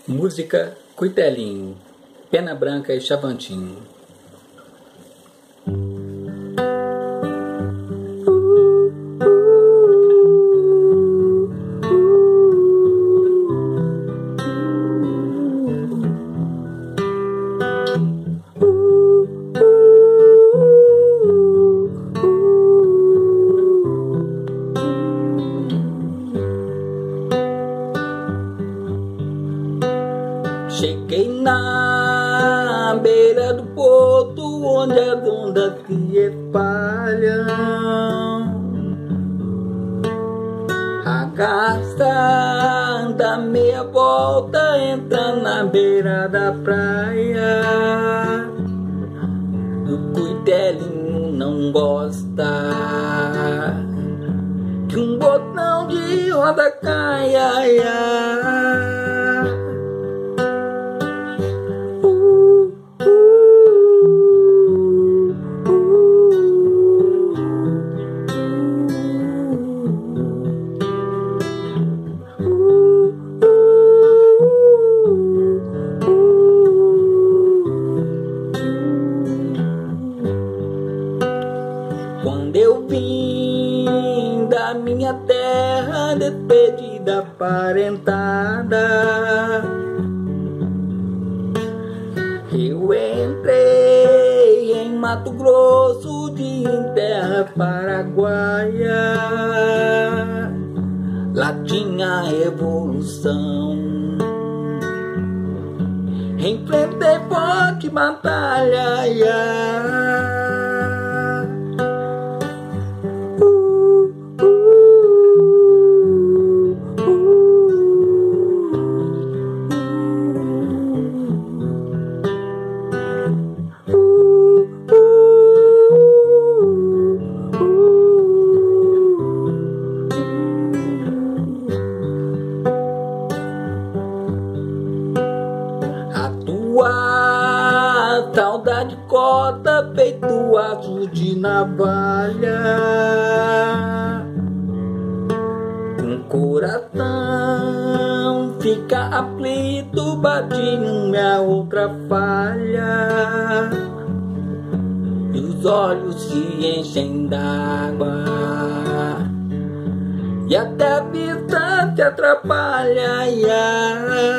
Música Cuitelinho, Pena Branca e Chavantinho. Cheguei na beira do porto onde as ondas se espalham. A garça dá meia volta, entra na beira da praia. O Cuitelinho não gosta que um botão de roda caia. Quando eu vim da minha terra, despedida parentada, eu entrei em Mato Grosso de terra paraguaia. Lá tinha revolução, enfrentei forte batalha. A saudade corta peito azul de navalha. Um coração fica aflito, bate minha outra falha. E os olhos se enchem d'água e até a vista se atrapalha.